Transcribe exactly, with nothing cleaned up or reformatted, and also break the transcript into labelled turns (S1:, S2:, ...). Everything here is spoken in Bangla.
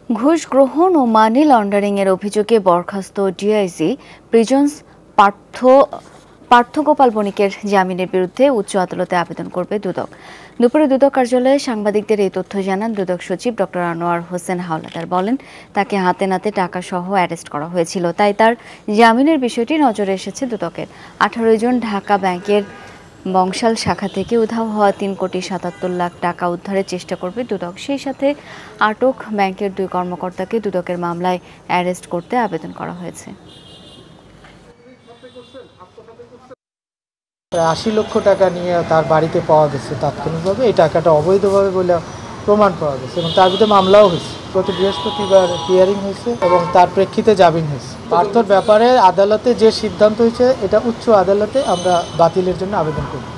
S1: ঘুষ গ্রহণ ও মানি লন্ডারিং এর অভিযোগে বরখাস্ত ডিআইজি প্রিজন্স পার্থ পার্থগোপাল বণিকের জামিনের বিরুদ্ধে উচ্চ আদালতে আবেদন করবে দুদক। দুপুরে দুদক কার্যালয়ে সাংবাদিকদের এই তথ্য জানান দুদক সচিব ডক্টর আনোয়ার হোসেন হাওলাদার। বলেন, তাকে হাতে নাতে টাকা সহ অ্যারেস্ট করা হয়েছিল, তাই তার জামিনের বিষয়টি নজরে এসেছে দুদকের। আঠারো জন ঢাকা ব্যাংকের বংশাল শাখা থেকে উধাও হওয়া তিন কোটি সাতাত্তর লাখ টাকা উদ্ধারের চেষ্টা করবে দুদক। সেই সাথে আটক ব্যাংকের দুই কর্মকর্তাকে দুদকের মামলায় অ্যারেস্ট করতে আবেদন করা হয়েছে।
S2: আশি লক্ষ টাকা নিয়ে তার বাড়িতে পাওয়া গেছে তাৎক্ষণিকভাবে, এই টাকাটা অবৈধভাবে বলে প্রমাণ পাওয়া গেছে এবং তার বিরুদ্ধে মামলাও হয়েছে। গত বৃহস্পতিবার হিয়ারিং হয়েছে এবং তার প্রেক্ষিতে জামিন হয়েছে। পার্থর ব্যাপারে আদালতে যে সিদ্ধান্ত হয়েছে এটা উচ্চ আদালতে আমরা বাতিলের জন্য আবেদন করি।